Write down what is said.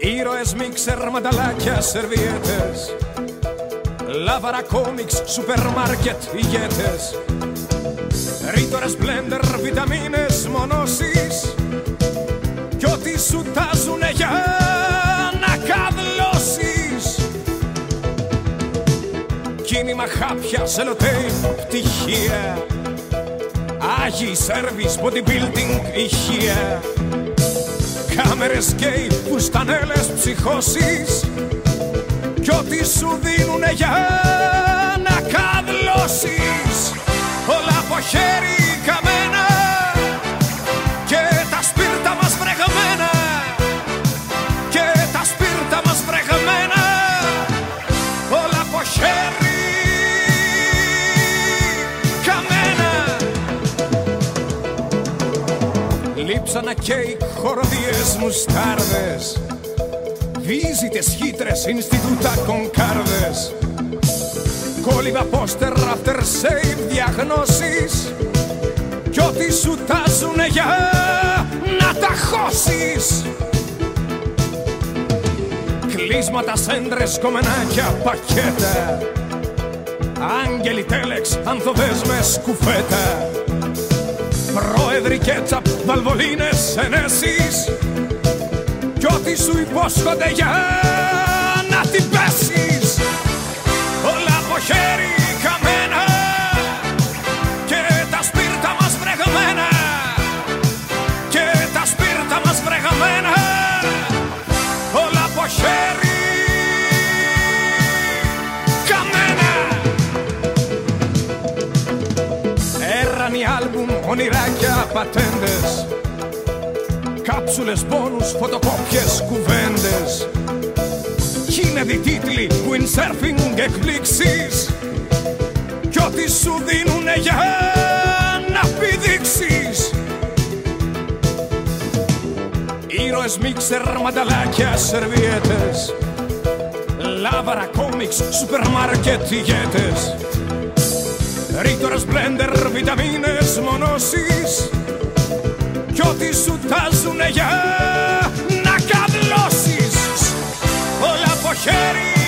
Ήρωες, μίξερ, μανταλάκια, σερβιέτες, λάβαρα, κόμιξ, σούπερ μάρκετ, ηγέτες, ρήτορες, μπλέντερ, βιταμίνες, μονώσεις κι ό,τι σου τάζουνε για να καυλώσεις. Κίνημα, χάπια, σελοτέιπ, πτυχία, άγιοι, σέρβις, bodybuilding, ηχεία, κάμερες γκέι, φουστανέλες, ψυχώσεις κι ό,τι σου δίνουνε για να καυλώσεις. Όλα από χέρι καμένα και τα σπίρτα μας βρεγμένα, και τα σπίρτα μας βρεγμένα, όλα από χέρι καμένα. Λείψανα κέικ, χοροδίες, μουστάρδες, βίζιτες, χύτρες, Ινστιτούτα, κονκάρδες, κόλληβα, πόστερ, after save, διαγνώσεις κι ό,τι σου τάζουνε για να τα χώσεις. Κλείσματα, σέντρες, κομμενάκια, πακέτα, άγγελοι, τέλεξ, ανθοδέσμες, κουφέτα, πρόεδροι, κέτσαπ, βαλβολίνες, ενέσεις κι ό,τι σου υπόσχονται για να την πέσεις. Όλα από χέρι καμένα και τα σπίρτα μας βρεγμένα, και τα σπίρτα μας βρεγμένα, όλα από χέρι καμένα. Έρανοι, άλμπουμ, ονειράκια, πατέντες, κάψουλες, μπόνους, φωτοκόπιες, κουβέντες, χίνεδοι, τίτλοι, windsurfing, εκπλήξεις κι ό,τι σου δίνουνε για να πηδήξεις. Ήρωες, μίξερ, μανταλάκια, σερβιέτες, λάβαρα, κόμιξ, σούπερ μάρκετ, ηγέτες, ρήτορες, μπλέντερ, βιταμίνες, μονώσεις κι ό,τι σου τάζουνε για να καυλώσεις. Όλα από χέρι